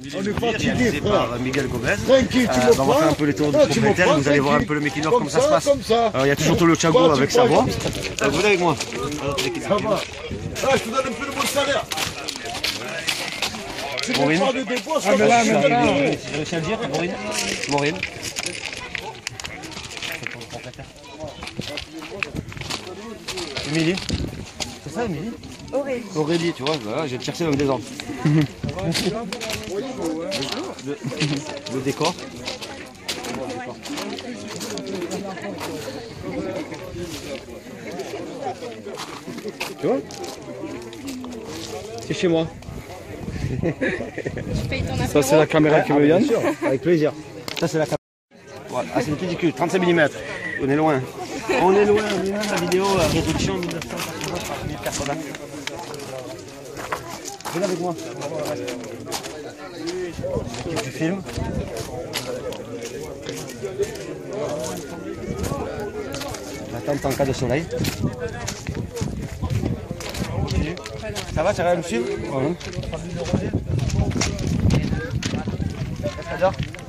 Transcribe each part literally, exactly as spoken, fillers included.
On est fatigué, réalisé frère. par Miguel Gomez. Tranquille, tu Euh, me bah, on va faire un peu les tours du propriétaire, vous allez voir un peu le making of, comment ça se passe. Comme ça. Alors, il y a toujours tout le Thiago avec sa voix. Euh, vous venez avec moi. Ça va. Ah, je te donne un peu de mon salaire. Tu Maureen. me parles de boss, Ah, comme mais ça, là, je mais te donne là, des euros. j'ai réussi à le dire, Maureen. Maureen. Émilie. C'est ça, Émilie? Aurélie. Aurélie, tu vois, voilà, j'ai cherché même des ordres. le, le décor. Tu vois? C'est chez moi. Ça, c'est la caméra qui me vient. Avec plaisir. Ça, c'est la caméra. Voilà. Ah, c'est une pellicule, trente-cinq millimètres. On est loin. On est loin, on est loin de la vidéo, la réduction mille neuf cent quatre-vingts par mille quatre-vingts. Venez avec moi. L'équipe du film. La tente en cas de soleil. Ça va, tu arrives à me suivre? Ouais. Cascadeur.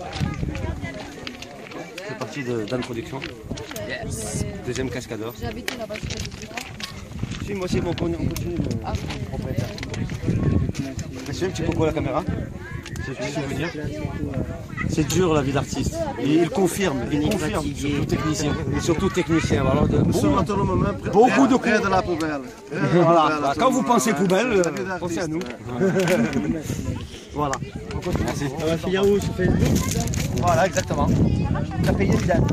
C'est parti d'Anne Production. Yes. Deuxième cascadeur. J'ai habité là-bas, je fais Si, moi aussi, bon, on continue le ah. propriétaire. C'est un petit coco à la caméra. C'est un petit souvenir. C'est dur la vie d'artiste. Il, il confirme, il confirme. Surtout technicien. Surtout technicien. Alors, de, beaucoup, beaucoup de Près de la poubelle. Voilà. Voilà. Quand vous pensez poubelle, euh, pensez à nous. Voilà. Merci. Ça va finir où? Sur Facebook? Voilà, exactement. Tu as payé une date.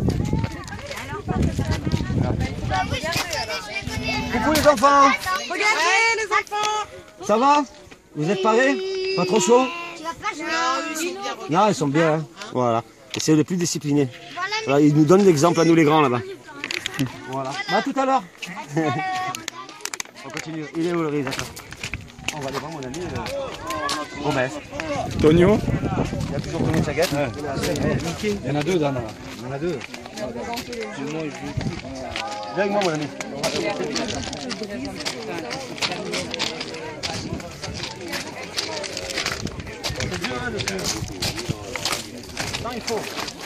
Coucou les enfants. Regardez les enfants. Ça va? Vous êtes parés? Pas trop chaud? Tu vas pas jouer. Non, ils sont bien. Hein. Voilà. Et c'est les plus disciplinés. Voilà, ils nous donnent l'exemple à nous les grands là-bas. Voilà. Bah, à tout à l'heure. On continue. Il est où le réalisateur? On va aller voir mon ami euh, Gomez. Tonio? Il y a toujours Tonio Chaguette. Ouais. Il y en a deux, Dana. Il y en a deux. Viens avec moi, mon ami. Non, il faut.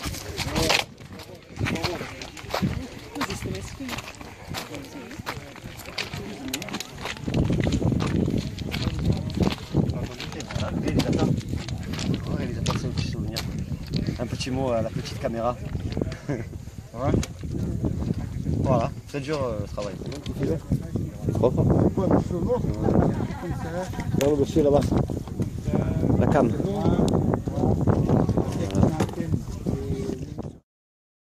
Réalisateur. Oh, réalisateur, c'est un petit souvenir. Un petit mot à la petite caméra. Ouais. Voilà, c'est dur euh, le travail. C'est propre. Là, le monsieur là-bas. La cam.